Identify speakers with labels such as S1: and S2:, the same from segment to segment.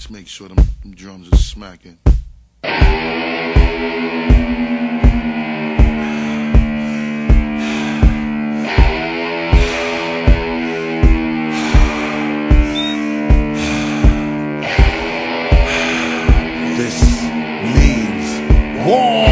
S1: Let's make sure them drums are smacking. This means war!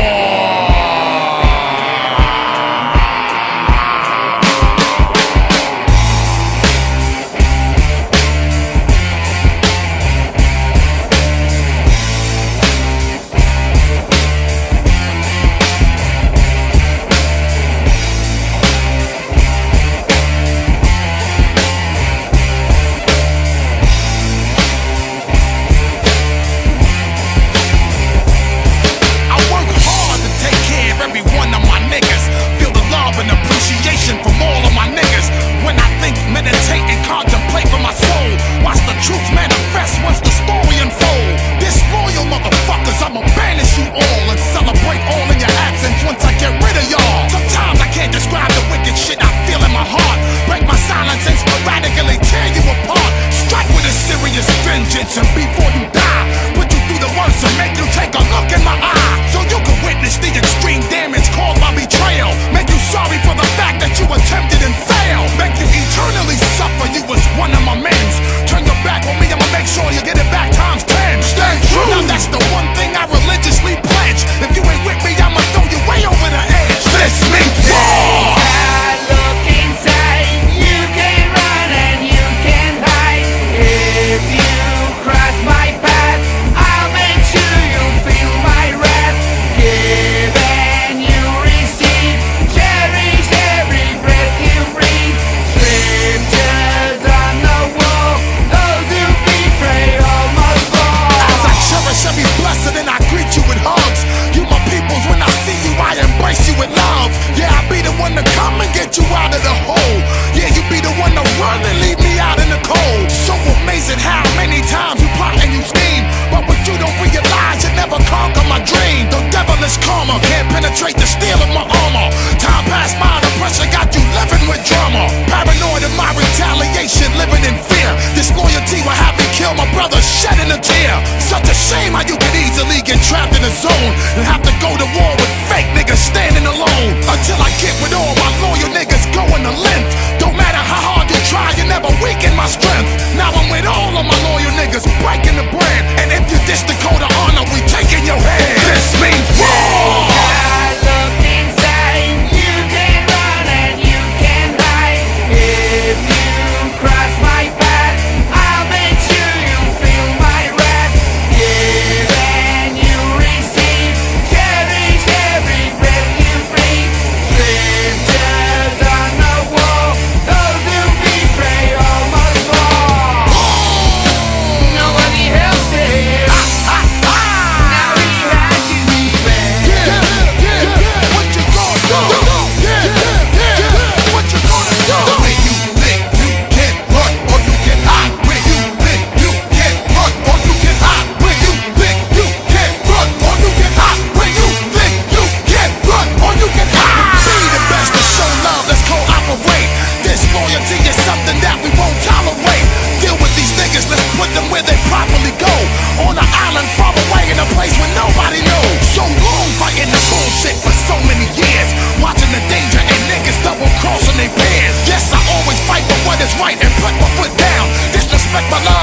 S1: And before you die, put you through the worst and make you take a look in my eye, so you can witness the extreme damage caused by betrayal. Make you sorry for the fact that you attempted and failed. Make you eternally suffer. You was one of my men's. Turn your back on me, I'ma make sure you get it back times 10. Stay true. Now that's the one thing I religiously pledge. If you ain't with me, I'ma throw you way over the edge. This means war. You out of the hole, yeah, you be the one to run and leave me out in the cold. So amazing how many times you plot and you scheme, but what you don't realize, you never conquer my dream. The devilish karma can't penetrate the steel of my armor. Time passed by, the pressure got you living with drama. Paranoid of my retaliation, living in fear. Disloyalty will have me kill my brother, shedding a tear. Such a shame how you could easily get trapped in a zone and have to go to war with fake niggas standing alone. Until I get with all my loyal niggas going the length. Don't matter how hard you try, you never weaken my strength. Now I'm with all of my loyal niggas, breaking the brand. And if you diss the code of honor, we taking your head. This means war. Right and put my foot down. Disrespect my life.